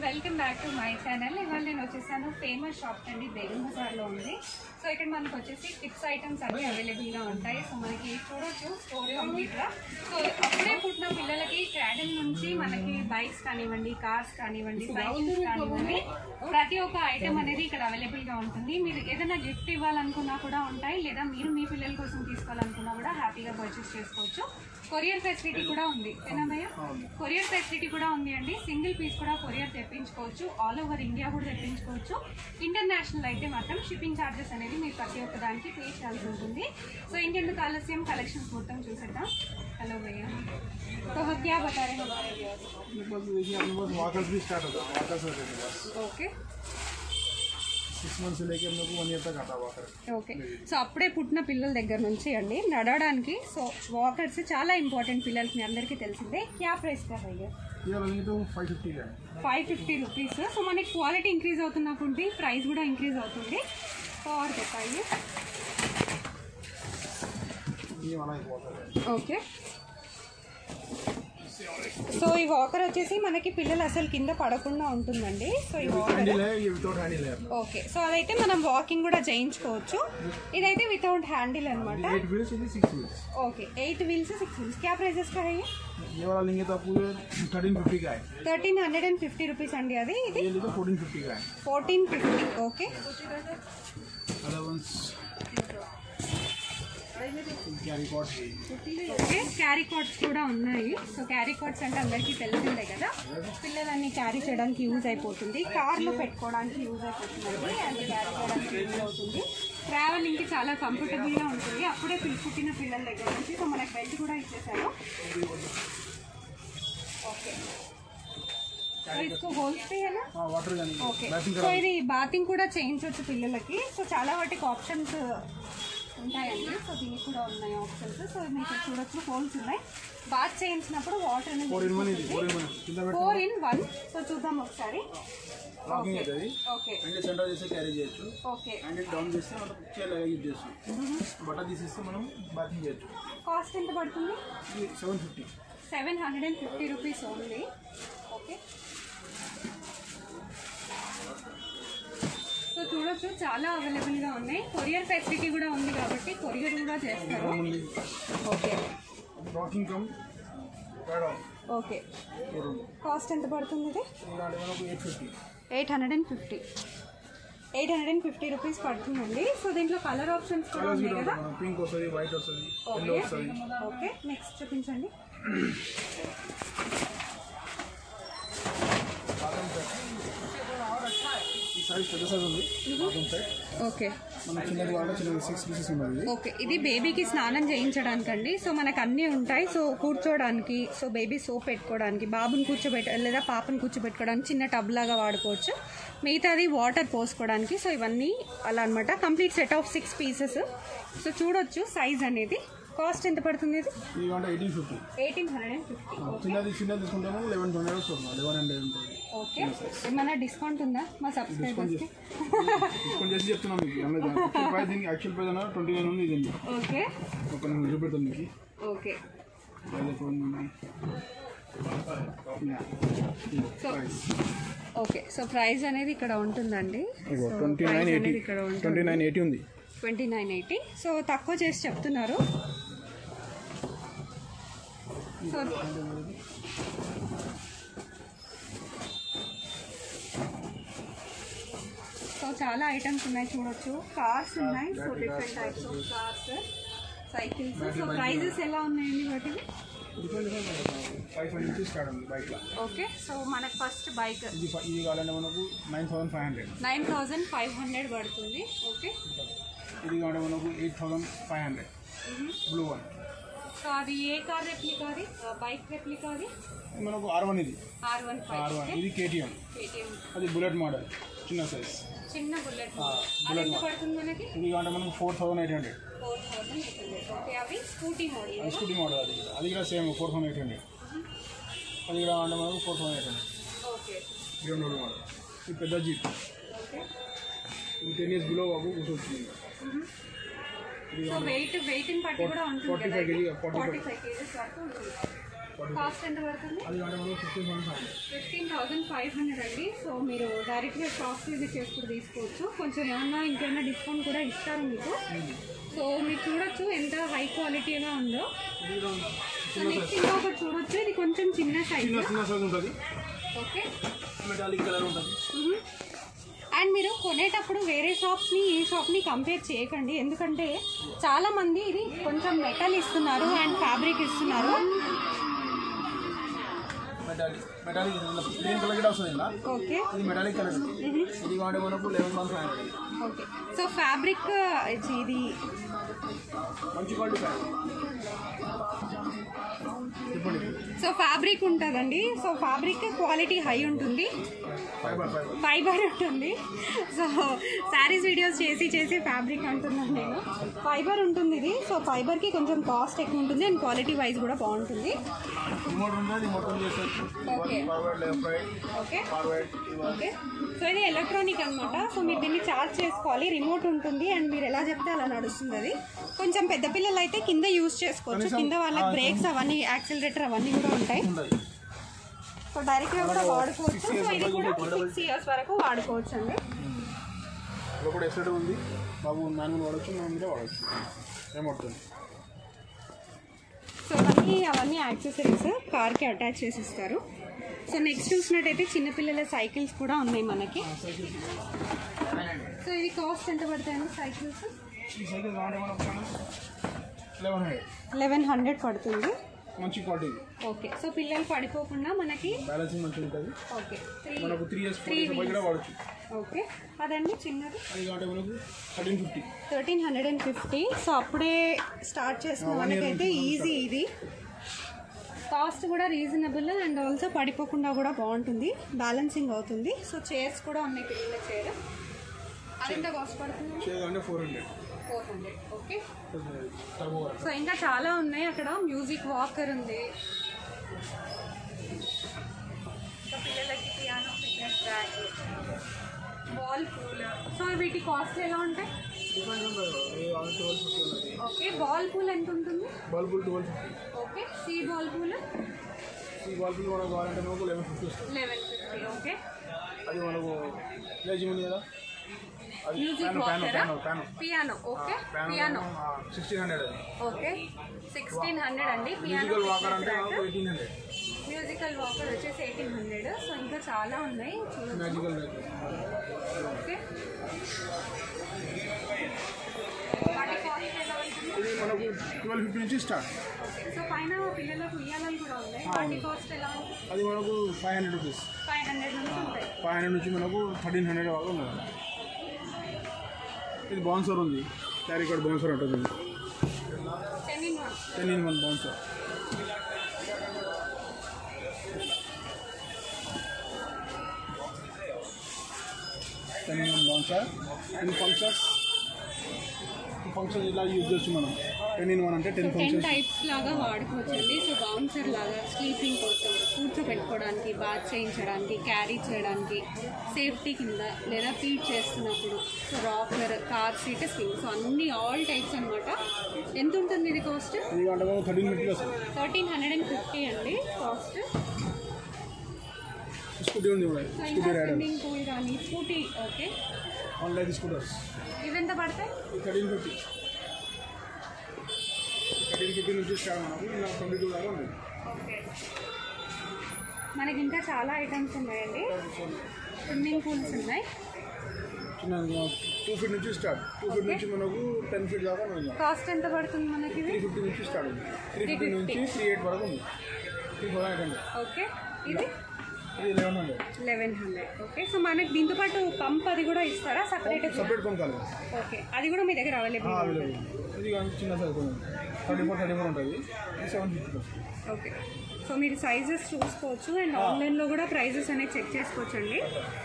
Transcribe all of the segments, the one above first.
Welcome back to my channel. ఇవాళ నేను వచ్చేసాను ఫేమస్ షాప్ అండి, బేగం బజార్లో ఉంది. సో ఇక్కడ మనకు వచ్చేసి కిడ్స్ ఐటమ్స్ అన్నీ అవైలబుల్గా ఉంటాయి. సో మనకి చూడొచ్చు స్టోరీ కంప్లీట్గా. సో అప్పుడే పుట్టిన పిల్లలకి క్రాడల్ నుంచి మనకి బైక్స్ కానివ్వండి, కార్స్ కానివ్వండి, సైకిల్స్ కానివ్వండి, ప్రతి ఒక్క ఐటమ్ అనేది ఇక్కడ అవైలబుల్గా ఉంటుంది. మీరు ఏదైనా గిఫ్ట్ ఇవ్వాలనుకున్నా కూడా ఉంటాయి, లేదా మీరు మీ పిల్లల కోసం తీసుకోవాలనుకున్నా కూడా హ్యాపీగా పర్చేస్ చేసుకోవచ్చు. కొరియర్ ఫెసిలిటీ కూడా ఉంది. ఏనాభయ్య, కొరియర్ ఫెసిలిటీ కూడా ఉంది అండి. సింగిల్ పీస్ కూడా కొరియర్ తెప్పించుకోవచ్చు, ఆల్ ఓవర్ ఇండియా కూడా తెప్పించుకోవచ్చు. ఇంటర్నేషనల్ అయితే మాత్రం షిప్పింగ్ ఛార్జెస్ అనేది మీరు ప్రతి ఒక్క దానికి పే చేయాల్సి ఉంటుంది. సో ఇంకెందుకు ఆలస్యం, కలెక్షన్స్ మొత్తం చూసేద్దాం. హలో భయ్య, तो क्या बता रहे हैं हमारे व्यूअर्स? वॉकर्स भी स्टार्ट होता है, वॉकर्स होते हैं बस। ओके, 6 months से लेके हम लोग को 1 year तक आता है वॉकर. ఓకే. సో అప్పుడే పుట్టిన పిల్లల దగ్గర నుంచి అండి నడవడానికి సో వాకర్స్ చాలా ఇంపార్టెంట్ పిల్లలకి, మీ అందరికీ తెలిసిందే. క్యా ప్రైస్ का है ये? ये वाला तो 550 का है. 550 రూపీస్. సో మనకి క్వాలిటీ ఇంక్రీజ్ అవుతున్నప్పుడు ప్రైస్ కూడా ఇంక్రీజ్ అవుతుంది. సో और बताइए. ये वाला एक वॉकर है. ఓకే. సో ఈ వాకర్ వచ్చేసి మనకి పిల్లలు అసలు కింద పడకుండా ఉంటుందండి. సో ఈ వాకర్ हैंडल है, ये विदाउट हैंडल है. ఓకే. సో అదైతే మనం వాకింగ్ కూడా చేయించుకోవచ్చు. ఇదైతే వితౌట్ హ్యాండిల్ అనమాట. 8 wheels और 6 wheels. Okay, 8 wheels 6 wheels. क्या प्राइसेस का है ये? ये वाला लेंगे तो आपको 1350 का है. 1350 రూపీస్ అండి. అది ఇది ये तो 1450 का है. 1450. Okay. Other ones carry cords है. ఓకే, క్యారీ కార్డ్స్ కూడా ఉన్నాయి. సో క్యారీ కార్డ్స్ అంటే అందరికీ తెలిసిందే కదా, పిల్లలన్నీ క్యారీ చేయడానికి యూజ్ అయిపోతుంది, కార్లో పెట్టుకోవడానికి యూజ్ అయిపోతుంది అండ్ క్యారీ చేయడానికి యూజ్ అవుతుంది. ట్రావెలింగ్కి చాలా కంఫర్టబుల్గా ఉంటుంది. అప్పుడే పుట్టిన పిల్లల దగ్గర నుంచి. సో మనకి బెల్ట్ కూడా ఇచ్చేసారు. ఓకే. సో इसको होल्स है ना? हां, वाटर जाने. ఓకే. సో ఇది బాతింగ్ కూడా చేయించవచ్చు పిల్లలకి. సో చాలా వాటికి ఆప్షన్స్ ఉంటాయండి. సో దీనికి కూడా ఉన్నాయి ఆప్షన్స్. సో మీకు చూడొచ్చు హోల్స్ ఉన్నాయి. బాత్ చేయించినప్పుడు వాటర్ అనేది 4 in 1 ఇది 4 in 1 కింద పెట్టు. 4 in 1. సో చూద్దాం ఒకసారి. లాకింగ్ అవుతుంది. ఓకే. అంటే సెంటర్ చేస్తే క్యారీ చేయొచ్చు. ఓకే. అండ్ డౌన్ చేస్తే మనం చైర్ యూజ్ చేస్తాం. బట్ట తీసేస్తే మనం బాతింగ్ చేయొచ్చు. కాస్ట్ ఎంత పడుతుంది? ఇది 750. 750 రూపీస్ ఓన్లీ. ఓకే. సో చూడొచ్చు చాలా అవైలబుల్గా ఉన్నాయి. కొరియర్ ఫెసిలిటీ కూడా ఉంది కాబట్టి కొరియర్ కూడా చేస్తారు. Okay. Walking cum ride off. Okay. Cost ఎంత పడుతుంది ఇది? ఇలాంటి మనకు 850. 850. 850 రూపీస్ పడుతుందండి. సో దీంట్లో కలర్ ఆప్షన్స్ కూడా ఉన్నాయి కదా. పింక్ వస్తుంది, వైట్ వస్తుంది, ఎల్లో వస్తుంది. ఓకే, నెక్స్ట్ చూపించండి. ఈ సైజ్ పెద్ద సైజ్ ఉంది. ఓకే. మన చిన్నది వాడ చిన్నది 6 పీసెస్ ఉన్నది. ఓకే, ఇది బేబీకి స్నానం చేయించడానికండి. సో మనకు అన్నీ ఉంటాయి. సో కూర్చోడానికి, సో బేబీ సోప్ పెట్టుకోవడానికి, బాబుని లేదా పాపను కూర్చోబెట్టుకోవడానికి చిన్న టబ్ లాగా వాడుకోవచ్చు. మిగతాది వాటర్ పోసుకోవడానికి. సో ఇవన్నీ అలా అనమాట. Complete set of 6 pieces. So చూడొచ్చు సైజ్ అనేది. కాస్ట్ ఎంత పడుతుంది ఇది? ఇది అంటే 1850. 1850. చిన్నది తీసుకుంటాము 1100 వస్తుంది. 1100 ఉంటుంది. ఓకే. ఏమైనా డిస్కౌంట్ ఉందా మా సబ్స్క్రైబర్స్కి? డిస్కౌంట్ చేసి చెప్తున్నాం మీకు. యాక్చువల్ ప్రైస్ దీనికి యాక్చువల్ ప్రైస్ అన్న 29 ఉంది. ఇది ఓకే. ఒక నేను చూపెడతాను మీకు. Okay. So okay. So price అనేది ఇక్కడ ఉంటుందండి. 2980 ఉంది. 2980. సో తక్కువ చేసి చెప్తున్నారు. సో సో చాలా ఐటమ్స్ ఉన్నాయి చూడొచ్చు. కార్స్ ఉన్నాయి. So different types of cars, cycles. So prices ఎలా ఉన్నాయండి వాటికి? 500 నుంచి స్టార్ట్ ఉంది బైక్ లా. ఓకే. సో మనకు ఫస్ట్ బైక్ ఇది కావాలంటే మనకు 9500. 9500 పడుతుంది. ఓకే. ఇది కావాలంటే మనకు 8500 బ్లూ వన్. సో అది ఏ కార్ రెప్లికా? అది బైక్ రెప్లికా. అది మనకు R1. ఇది R1. ఇది KTM. అది బుల్లెట్ మోడల్, చిన్న సైజ్, చిన్న బుల్లెట్. అది ఎంత పడుతుంది మనకి? ఇది కావాలంటే మనకు 4800. 4800. ఓకే. అవి స్కూటీ మోడల్. అది కూడా సేమ్ 4800. అది కూడా అంటే మనకు 4800. ఓకే. మోడల్. ఇది పెద్ద జీప్. ఓకే. ఇది 10 years బిలో బాబు కూర్చోవచ్చు. సో వెయిట్ ని బట్టి కూడా ఉంటుంది. 45 kg. 45 kg వరకు ఉంటుంది. కాస్ట్ ఎంత పడుతుంది? అది అంటే మనకు 15,500 అండి. సో మీరు డైరెక్ట్గా షాప్ విజిట్ చేసుకుని తీసుకోవచ్చు. కొంచెం ఏమన్నా ఇంకేమన్నా డిస్కౌంట్ కూడా ఇస్తారు మీకు. సో మీరు చూడొచ్చు ఎంత హై క్వాలిటీగా ఉందో. సో నెక్స్ట్ ఇంకొకటి చూడొచ్చు, ఇది కొంచెం చిన్న సైజ్ ఉంటుంది. ఓకే, మెటాలిక్ కలర్ ఉంటుంది. అండ్ మీరు కొనేటప్పుడు వేరే షాప్స్ని ఈ షాప్ని కంపేర్ చేయకండి, ఎందుకంటే చాలామంది ఇది కొంచెం మెటల్ ఇస్తున్నారు అండ్ ఫ్యాబ్రిక్ ఇస్తున్నారు. మెటాలిక్ గ్రీన్ కలర్ కూడా వస్తుంది ఇలా. ఓకే, ఇది మెటాలిక్ కలర్. ఇది కాంటే మనకు 11,500. ఓకే, సో ఫ్యాబ్రిక్ ఇది మంచి క్వాలిటీ సో ఫ్యాబ్రిక్ ఉంటుందండి. సో ఫ్యాబ్రిక్ క్వాలిటీ హై ఉంటుంది, ఫైబర్ ఉంటుంది. సో శారీస్ వీడియోస్ చేసి ఫ్యాబ్రిక్ అంటున్నాను నేను. ఫైబర్ ఉంటుంది ఇది. సో ఫైబర్కి కొంచెం కాస్ట్ ఎక్కువ ఉంటుంది అండ్ క్వాలిటీ వైజ్ కూడా బాగుంటుంది. ఓకే ఓకే ఓకే, సో ఇది ఎలక్ట్రానిక్ అనమాట. సో మీరు దీన్ని ఛార్జ్ చేసుకోవాలి, రిమోట్ ఉంటుంది అండ్ మీరు ఎలా చెప్తే అలా నడుస్తుంది. అది కొంచెం పెద్ద పిల్లలు అయితే కింద యూజ్ చేసుకోవచ్చు, కింద వాళ్ళకి బ్రేక్స్ అవన్నీ యాక్సిలరేటర్ అవన్నీ కూడా ఉంటాయి. సో డైరెక్ట్గా కూడా వాడుకోవచ్చు. సో ఇది కూడా 6 years వరకు వాడుకోవచ్చు అండి. ఇప్పుడు ఎక్స్ట్రా ఉంది బాబు, మాన్యువల్ వాడచ్చు, మామూలుగా వాడచ్చు, ఏమవుతుంది. సో అవన్నీ యాక్సెసరీస్ కార్కి అటాచ్ చేసి ఇస్తారు. సో నెక్స్ట్ చూసినట్టయితే చిన్నపిల్లల సైకిల్స్ కూడా ఉన్నాయి మనకి. సో ఇవి కాస్ట్ ఎంత పడతాయండి సైకిల్స్? 1100 పడుతుంది. మంచి క్వాలిటీ. ఓకే, సో పిల్లలు పడిపోకుండా మనకి బ్యాలెన్సింగ్ మంచిగా ఉంటుంది. ఓకే, మనకు 3 years 4 years కూడా వాడచ్చు. ఓకే, అదండి చిన్నది అది అంటే మనకు 1350. సో అప్పుడే స్టార్ట్ చేసిన వాళ్ళకైతే ఈజీ. ఇది కాస్ట్ కూడా రీజనబుల్ అండ్ ఆల్సో పడిపోకుండా కూడా బాగుంటుంది, బ్యాలెన్సింగ్ అవుతుంది. సో చైర్స్ కూడా ఉన్నాయి, పిల్లల చైర్. అది ఎంత కాస్ట్ పడుతుంది? 400. ఓకే, సో ఇంకా చాలా ఉన్నాయి అక్కడ. మ్యూజిక్ వాకర్ ఉంది, పిల్లలకి piano, fitness bag, ball pool. So వీటి కాస్ట్ ఎలా ఉంటాయి? ఓకే, బాల్ పూల్ ఎంత ఉంటుంది? Ball pool 1250. Okay, see ball pool మనకు కావాలంటే మనకు 1150. ఓకే, అది మనకు లేజింగ్ ఉంది కదా, music walker, piano. Okay, piano 1600. Okay, 1600 అండి. మ్యూజికల్ వాకర్ అంటే 1800. మ్యూజికల్ వాకర్ వచ్చేసి 1800. సో ఇంకా చాలా ఉన్నాయి చూడండి. ఓకే, వాటి కాస్ట్ ఎలా ఉంటుంది? ఇది మనకు 1250 నుంచి స్టార్ట్. సో పైన పిల్లలకు ఉయ్యాలలు కూడా ఉన్నాయి, వాటి కాస్ట్ ఎలా ఉంటుంది? అది మనకు 500 రూపీస్. 500 నుంచి ఉంటాయి. 500 నుంచి మనకు 1300 వరకు ఉన్నది. ఇది బౌన్సర్ ఉంది, క్యారీ కార్డ్ బౌన్సర్ ఉంటుంది. 10 in 1 బౌన్సర్. ఫంక్షన్స్ ఇలా యూజ్ చేయొచ్చు మనం. 10 in 1 అంటే 10 ఫంక్షన్స్ టైప్స్ లాగా వాడుకోవచ్చు అండి. సో బౌన్సర్ లాగా స్లీపింగ్ కోసం, కూర్చోబెట్టుకోవడానికి, బాత్ చేయించడానికి, క్యారీ చేయడానికి, సేఫ్టీ కింద, లేదా ఫీడ్ చేస్తున్నప్పుడు, so rocker, car seat, swing. So అన్ని ఆల్ టైప్స్ అనమాట. ఎంత ఉంటుంది ఇది కాస్ట్? 1350 అండి కాస్ట్. స్కూటీ ఉంది కూడా, స్కూటీ రైడర్, స్విమ్మింగ్ పూల్ కానీ, స్కూటీ. Okay, online scooters. ఇవి ఎంత పడతాయి? 1350 నుంచి స్టార్ట్ మనకు ఇలా 22 దాకా ఉంది. ఓకే, మనకి ఇంకా చాలా ఐటమ్స్ ఉన్నాయండి. స్విమ్మింగ్ పూల్స్ ఉన్నాయి. చిన్న 2 feet నుంచి స్టార్ట్. 2 feet నుంచి మనకు 10 feet దాకా ఉంది. కాస్ట్ ఎంత పడుతుంది మనకి? 350 నుంచి స్టార్ట్ ఉంది. 350 నుంచి 38 వరకు ఉంది. 3800. ఓకే, ఇది 1100. ఓకే, సో మనకి దీంతో పాటు పంప్ అది కూడా ఇస్తారా? సపరేట్ పంప్ కాదు. ఓకే, అది కూడా మీ దగ్గర అవైలబుల్? ఇది చిన్న సైజ్ 34 ఉంటుంది. 750. ఓకే, సో మీరు సైజెస్ చూసుకోవచ్చు అండ్ ఆన్లైన్లో కూడా ప్రైజెస్ అనేది చెక్ చేసుకోవచ్చు అండి.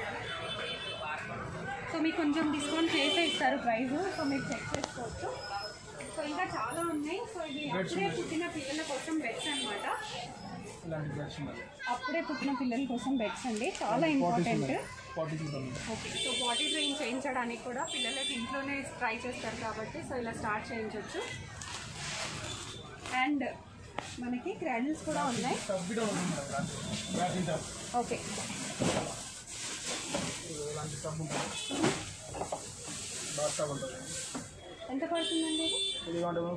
సో మీకు కొంచెం డిస్కౌంట్ చేసే ఇస్తారు ప్రైస్, సో మీరు చెక్ చేసుకోవచ్చు. సో ఇంకా చాలా ఉన్నాయి. సో ఇది అప్పుడే పుట్టిన పిల్లల కోసం బెడ్స్ అనమాట. అప్పుడే పుట్టిన పిల్లల కోసం బెడ్స్ అండి, చాలా important. Okay, so body train చేయించడానికి కూడా పిల్లలకి ఇంట్లోనే ట్రై చేస్తారు కాబట్టి సో ఇలా స్టార్ట్ చేయించవచ్చు. అండ్ మనకి క్రాడిల్స్ కూడా ఉన్నాయి. ఓకే ఎంత పడుతుందండి ఇది?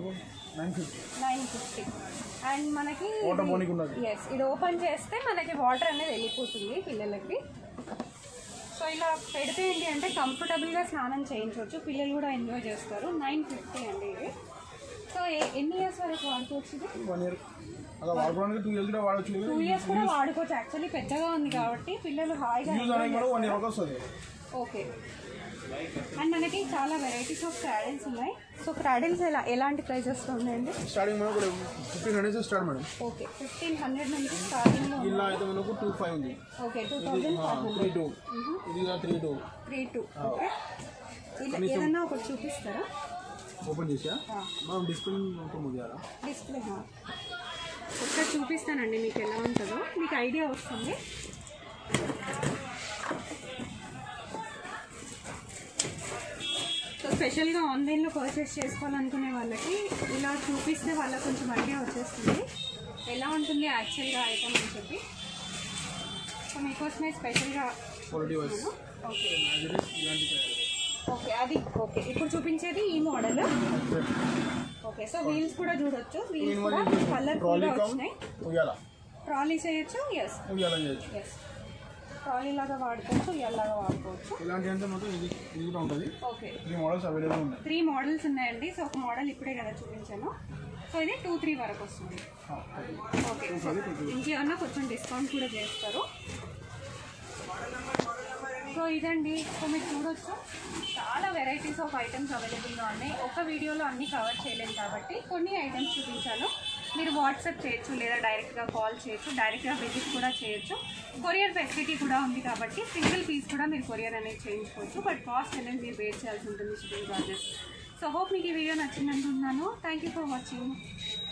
950. అండ్ మనకి ఎస్ ఇది ఓపెన్ చేస్తే మనకి వాటర్ అనేది వెళ్ళిపోతుంది పిల్లలకి. సో ఇలా పెడితే ఏంటి అంటే కంఫర్టబుల్గా స్నానం చేయించవచ్చు, పిల్లలు కూడా ఎంజాయ్ చేస్తారు. 950 అండి ఇది. సో ఎన్ని ఇయర్స్ వరకు వాడుకోవచ్చు ఇది? 1 year. 2 years కూడా వాడచ్చు. 2 years కూడా వాడుకోవచ్చు. యాక్చువల్లీ పెద్దగా ఉంది కాబట్టి పిల్లలు హాయిగా ఓకే. అండ్ మనకి చాలా వెరైటీస్ ఆఫ్ క్రాడిల్స్ ఉన్నాయి. సో క్రాడిల్స్ ఎలాంటి ప్రైజెస్లో ఉన్నాయండి? స్టార్టింగ్ మనకు 1500 స్టార్ట్ మేడం. ఓకే 1500 నుంచి స్టార్టింగ్లో ఇలా అయితే మనకు 25 ఉంది. ఓకే 2500. 32. ఓకే ఏదన్నా ఒకటి చూపిస్తారా? ఓపెన్ చేసా మనం డిస్ప్లే డిస్ప్లే ఒకసారి చూపిస్తానండి మీకు ఎలా ఉంటుందో, మీకు ఐడియా వస్తుంది. సో స్పెషల్గా ఆన్లైన్లో పర్చేస్ చేసుకోవాలనుకునే వాళ్ళకి ఇలా చూపిస్తే వాళ్ళకి కొంచెం ఐడియా వచ్చేస్తుంది ఎలా ఉంటుంది యాక్చువల్గా ఐటమ్ అని చెప్పి. సో మీకోసమే స్పెషల్గా ఓకే ఓకే అది ఓకే. ఇప్పుడు చూపించేది ఈ మోడల్. ఓకే సో వీల్స్ కూడా చూడొచ్చు. వీల్స్ కూడా కలర్ఫుల్గా వచ్చినాయి. ట్రాలీ చేయొచ్చు. ఎస్ ట్రాలీ లాగా వాడుకోవచ్చు, ఇలాగా వాడుకోవచ్చు. ఓకే 3 మోడల్స్ ఉన్నాయండి. సో ఒక మోడల్ ఇప్పుడే కదా చూపించాను. సో ఇది 2-3 వరకు వస్తుంది. ఓకే ఇంకేమన్నా కొంచెం డిస్కౌంట్ కూడా చేస్తారు. సో ఇదండి. సో మీరు చూడొచ్చు చాలా వెరైటీస్ ఆఫ్ ఐటమ్స్ అవైలబుల్గా ఉన్నాయి. ఒక వీడియోలో అన్నీ కవర్ చేయలేము కాబట్టి కొన్ని ఐటమ్స్ చూపించాను. మీరు వాట్సాప్ చేయొచ్చు లేదా డైరెక్ట్గా కాల్ చేయొచ్చు, డైరెక్ట్గా విజిట్ కూడా చేయొచ్చు. కొరియర్ ఫెసిలిటీ కూడా ఉంది కాబట్టి సింగిల్ పీస్ కూడా మీరు కొరియర్ అనేది చేయించుకోవచ్చు. బట్ కాస్ట్ అనేది మీరు పే చేయాల్సి ఉంటుంది, షిప్పింగ్ చార్జెస్. సో హోప్ మీకు ఈ వీడియో నచ్చిందనుకుంటున్నాను. Thank you for watching.